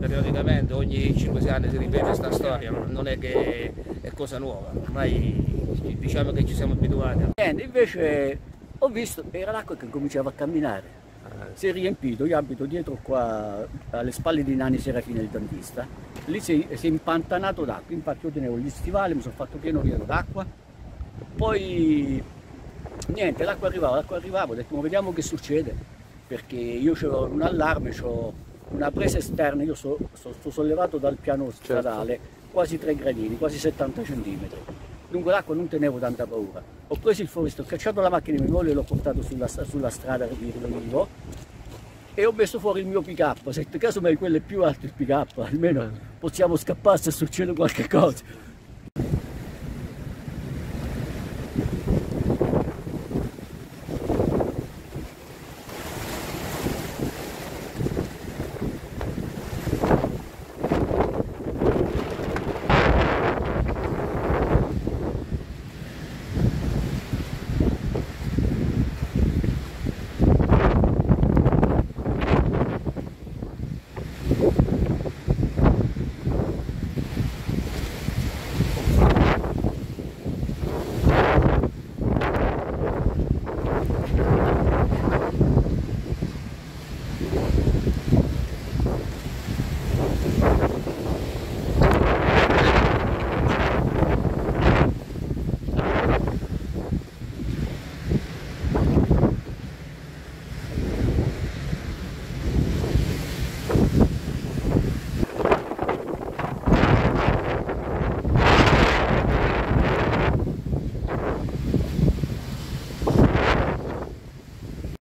periodicamente, ogni 5-6 anni si ripete questa storia, non è che è cosa nuova, ormai diciamo che ci siamo abituati. Niente, invece ho visto, era l'acqua che cominciava a camminare, si è riempito, io abito dietro qua, alle spalle di Nani Serafina il dentista, lì si è impantanato d'acqua, infatti io tenevo gli stivali, mi sono fatto pieno d'acqua, poi niente, l'acqua arrivava, ho detto ma vediamo che succede, perché io ho un allarme, ho una presa esterna, io sto sollevato dal piano stradale, quasi 3 gradini, quasi 70 centimetri. Dunque l'acqua non tenevo tanta paura. Ho preso il forestro, ho cacciato la macchina di mio moglie e l'ho portato sulla strada di Rivo e ho messo fuori il mio pick-up. Se in caso mai quello è più alto il pick-up, almeno possiamo scappare se succede qualche cosa.